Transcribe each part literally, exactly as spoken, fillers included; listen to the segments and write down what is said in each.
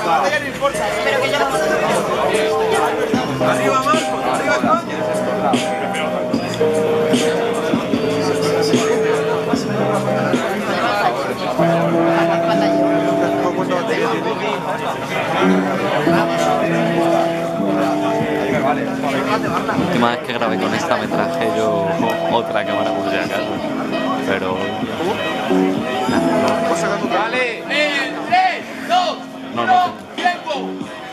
Pero que yo no... Arriba, Marcos, arriba, coño. La última vez que grabé con esta me traje yo otra cámara por si acaso, pero... Vale. En tres, dos, No, uno, no. tiempo.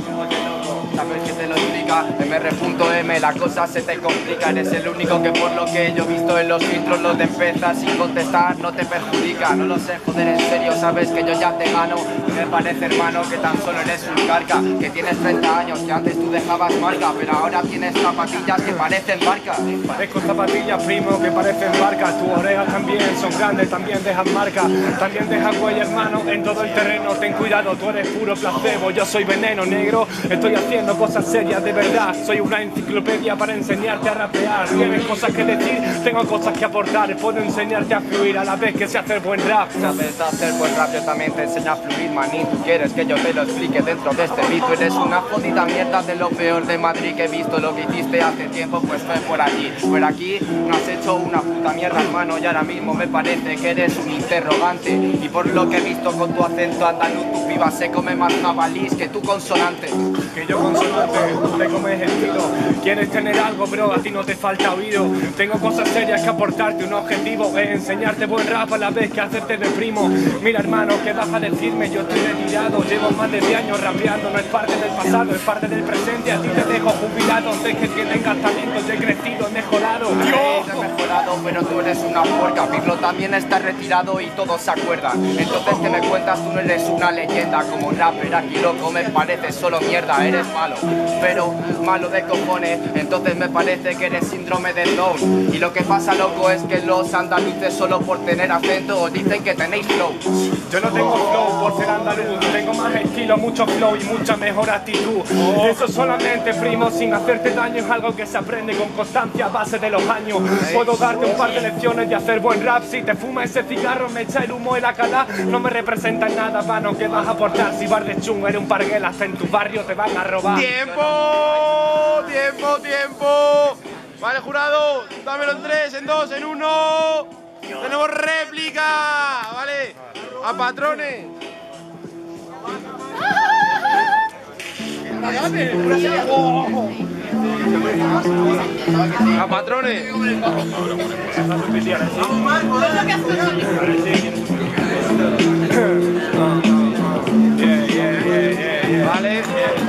Sabes que te lo explica, M R punto M, la cosa se te complica. Eres el único que por lo que yo he visto en los filtros lo te empiezas sin contestar, no te perjudica. No lo sé, joder, en serio, sabes que yo ya te gano. Y me parece, hermano, que tan solo eres un carca, que tienes treinta años, que antes tú dejabas marca, pero ahora tienes zapatillas que parecen barcas. Parezco zapatillas, primo, que parecen barcas. Tus orejas también son grandes, también dejan marcas. También dejan huella, hermano, en todo el terreno. Ten cuidado, tú eres puro placebo, yo soy veneno negro. Estoy haciendo cosas serias de verdad. Soy una enciclopedia para enseñarte a rapear. Tienes cosas que decir, tengo cosas que aportar. Puedo enseñarte a fluir a la vez que sé hacer buen rap. Sabes hacer buen rap, yo también te enseño a fluir, manín. Tú quieres que yo te lo explique dentro de este beat. Tú eres una jodida mierda de lo peor de Madrid que he visto. Lo que hiciste hace tiempo, pues fue por allí. Por aquí no has hecho una puta mierda, hermano. Y ahora mismo me parece que eres un interrogante. Y por lo que he visto con tu acento andaluz, tu piba se come más jabalís que tu consonante. Que yo consonante, tú te comes el tiro. Quieres tener algo, bro, a ti no te falta oído. Tengo cosas serias que aportarte, un objetivo es enseñarte buen rap a la vez que hacerte de primo. Mira, hermano, ¿qué vas a decirme? Yo estoy retirado, llevo más de diez años rapeando. No es parte del pasado, es parte del presente. A ti te dejo jubilado, antes que tengas talento. Yo he crecido, he mejorado. Dios, he mejorado, pero tú eres una puerca. Pirlo también está retirado y todos se acuerdan. Entonces, ¿qué me cuentas? Tú no eres una leyenda. Como rapper aquí loco me parece solo mierda. Eres malo, pero malo de cojones. Entonces me parece que eres síndrome de Down. Y lo que pasa, loco, es que los andaluces solo por tener acento os dicen que tenéis flow. Yo no tengo flow por ser andaluz, tengo más estilo, mucho flow y mucha mejor actitud. Eso solamente, primo, sin hacerte daño, es algo que se aprende con constancia a base de los años. Puedo darte un par de lecciones de hacer buen rap. Si te fuma ese cigarro, me echa el humo y la cala. No me representa en nada, mano, ¿qué vas a aportar? Si bar de chungo eres un parguel, hasta en tu barrio te van a robar. ¡Tiempo! ¡Tiempo, tiempo! Vale, jurado, dámelo en tres, en dos, en uno. Tenemos réplica, ¿vale? A patrones. A patrones. Vamos, Marco, es lo que Vale.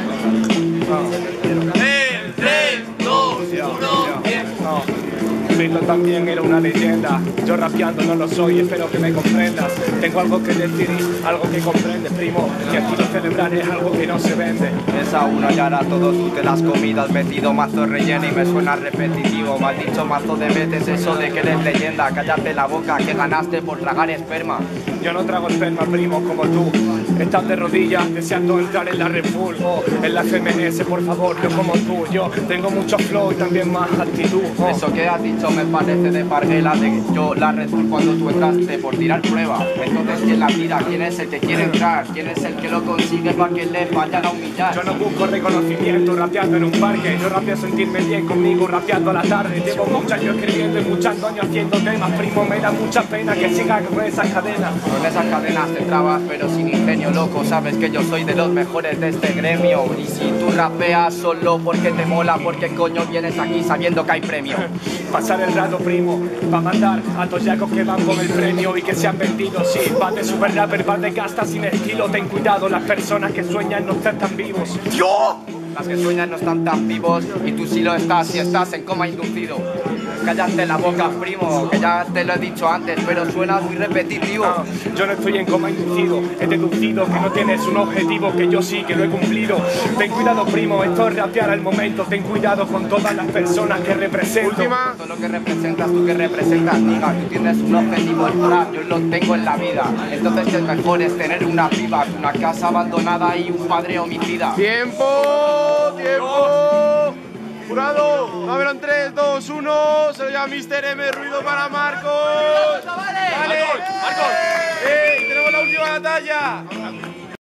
En tres, dos, uno, tiempo. Pirlo también era una leyenda. Yo rapeando no lo soy, espero que me comprendas. Tengo algo que decir y algo que comprendes, primo. Que aquí lo celebrar es algo que no se vende. Es a uno y ahora todo tú te las comidas. Metido mazo relleno y me suena repetitivo. Mal dicho mazo de veces eso de que eres leyenda. Cállate la boca que ganaste por tragar esperma. Yo no trago esperma, primo, como tú. Estás de rodillas deseando entrar en la Red Bull o en la F M S, por favor, yo como tú. Yo tengo mucho flow y también más actitud. Oh. Eso que has dicho me parece de parguela. De yo la Red Bull cuando tú entraste por tirar prueba. Entonces, ¿quién la tira? ¿Quién es el que quiere entrar? ¿Quién es el que lo consigue para que le vayan a humillar? Yo no busco reconocimiento rapeando en un parque. Yo rapeo sentirme bien conmigo rapeando a la tarde. Llevo muchos años escribiendo y muchos años haciendo temas. Primo, me da mucha pena que sigas con esas cadenas. Con esas cadenas te trabas, pero sin ingenio, loco. Sabes que yo soy de los mejores de este gremio. Y si tú rapeas solo porque te mola, ¿por qué coño vienes aquí sabiendo que hay premio? Pasar el rato, primo, pa' matar a toyacos que van con el premio y que se han vendido. Sí, vas de super rapper, vas de casta sin estilo. Ten cuidado, las personas que sueñan no están tan vivos. ¡Yo! Las que sueñan no están tan vivos y tú sí lo estás, si estás en coma inducido. Cállate la boca, primo, que ya te lo he dicho antes, pero suena muy repetitivo. No, yo no estoy en coma inducido, he deducido que no tienes un objetivo, que yo sí que lo he cumplido. Ten cuidado, primo, esto es rapear al momento. Ten cuidado con todas las personas que represento. Última. Todo lo que representas, tú que representas, diga, tú tienes un objetivo, el rap, yo lo tengo en la vida. Entonces el mejor es tener una piba, una casa abandonada y un padre homicida. ¡Tiempo! ¡Tiempo! Jurado, dámelo en tres, dos, uno. Se lo llama mister M, ruido para Marcos. ¡Vale! Marcos, Marcos. ¡Ey! ¡Tenemos la última batalla!